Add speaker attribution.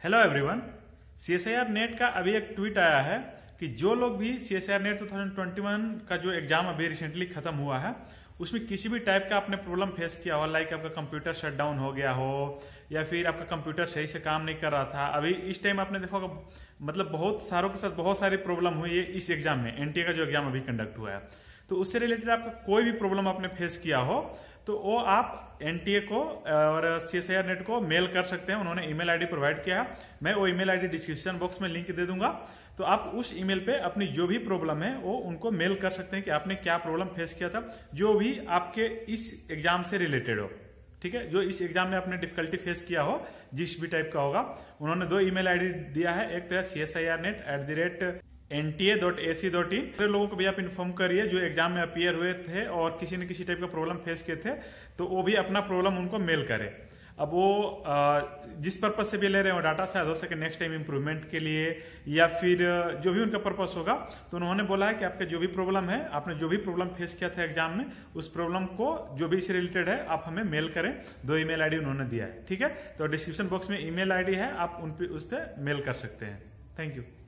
Speaker 1: Hello everyone. CSIR net का अभी एक ट्वीट आया है कि जो लोग भी सीएसआईआर नेट 2021 का जो एग्जाम अभी रिसेंटली खत्म हुआ है उसमें किसी भी टाइप का आपने प्रॉब्लम फेस किया हो, लाइक आपका कंप्यूटर शट डाउन हो गया हो या फिर आपका कंप्यूटर सही से काम नहीं कर रहा था, अभी इस टाइम आपने देखा होगा मतलब बहुत सारों के साथ बहुत सारी प्रॉब्लम हुई है इस एग्जाम में, एनटीए का जो एग्जाम अभी कंडक्ट हुआ है। तो उससे रिलेटेड आपका कोई भी प्रॉब्लम आपने फेस किया हो तो वो आप एनटीए को और सीएसआईआर नेट को मेल कर सकते हैं। उन्होंने ईमेल आईडी प्रोवाइड किया है, मैं वो ईमेल आईडी डिस्क्रिप्शन बॉक्स में लिंक दे दूंगा। तो आप उस ईमेल पे अपनी जो भी प्रॉब्लम है वो उनको मेल कर सकते हैं कि आपने क्या प्रॉब्लम फेस किया था, जो भी आपके इस एग्जाम से रिलेटेड हो। ठीक है, जो इस एग्जाम में आपने डिफिकल्टी फेस किया हो जिस भी टाइप का होगा। उन्होंने दो ईमेल आईडी दिया है, एक तो है CSIRnet@nta.ac.in। लोगों को भी आप इन्फॉर्म करिए जो एग्जाम में अपीयर हुए थे और किसी न किसी टाइप का प्रॉब्लम फेस किए थे, तो वो भी अपना प्रॉब्लम उनको मेल करे। अब वो जिस पर्पज से भी ले रहे हो डाटा, शायद हो सके नेक्स्ट टाइम इंप्रूवमेंट के लिए या फिर जो भी उनका पर्पज होगा। तो उन्होंने बोला है कि आपका जो भी प्रॉब्लम है, आपने जो भी प्रॉब्लम फेस किया था एग्जाम में, उस प्रॉब्लम को जो भी इससे रिलेटेड है आप हमें मेल करें। दो ईमेल आईडी उन्होंने दिया है। ठीक है, तो डिस्क्रिप्शन बॉक्स में ईमेल आईडी है, आप उस पर मेल कर सकते हैं। Thank you.